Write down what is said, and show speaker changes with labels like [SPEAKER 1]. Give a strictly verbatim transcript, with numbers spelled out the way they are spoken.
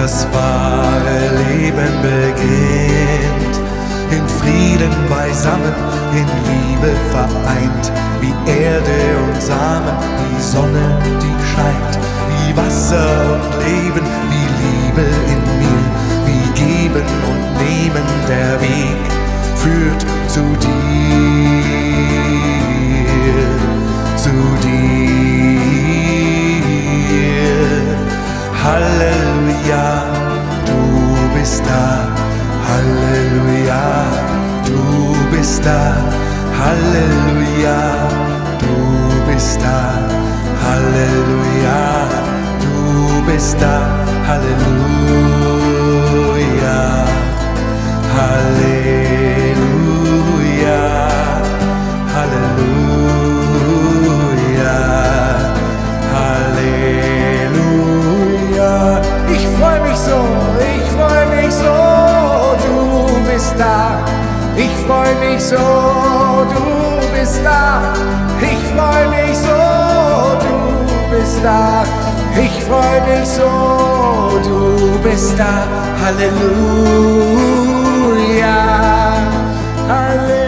[SPEAKER 1] das wahre Leben beginnt. In Frieden beisammen, in Liebe vereint, wie Erde und Samen, wie Sonne, die scheint, wie Wasser und Leben, wie Liebe in mir, wie Geben und Nehmen, der Weg führt zu dir, zu dir. Halleluja, du bist da. Halleluja, du bist da. Halleluja, du bist da. Halleluja, du bist da. Halleluja, Halleluja, Halleluja, Halleluja. Ich freu mich so, ich freu mich so, du bist da. Ich freu mich so, du bist da. Ich freu mich so, du bist da. Ich freu mich so, du bist da. Halleluja, Halleluja.